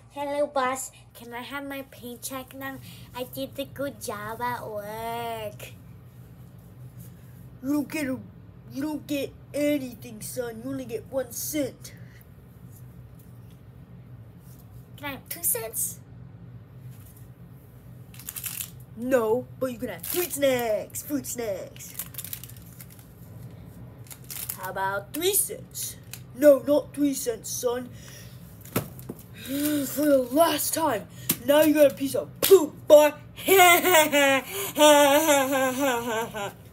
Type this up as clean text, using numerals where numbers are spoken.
Hello, boss. Can I have my paycheck now? I did a good job at work. You don't get anything, son. You only get 1 cent. Can I have 2 cents? No, but you can have fruit snacks. Fruit snacks. How about 3 cents? No, not 3 cents, son. For the last time. Now you got a piece of poop, boy.